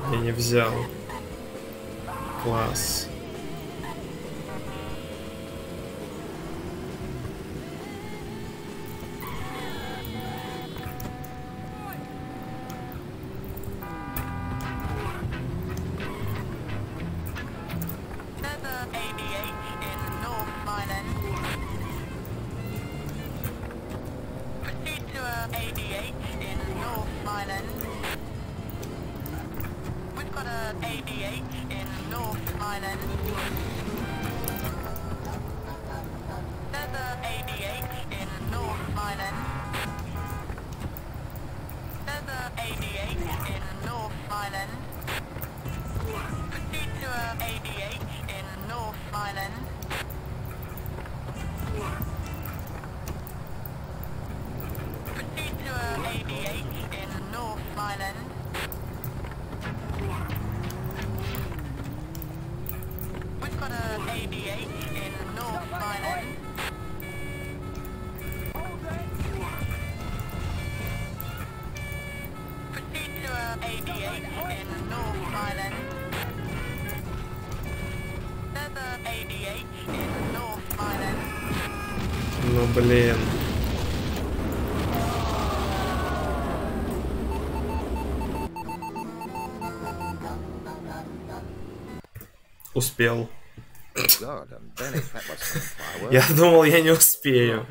Я не взял. Класс. Ну блин. Успел. Я думал, я не успею.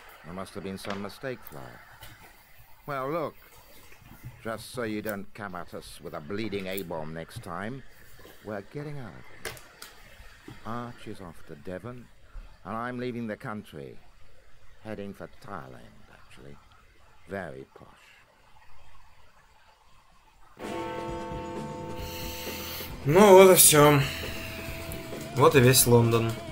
Well, look, just so you don't come at us with a bleeding A-bomb next time, we're getting out. Arch is off to Devon, and I'm leaving the country. Heading for Thailand, actually. Very posh. Ну вот и все. Вот и весь Лондон.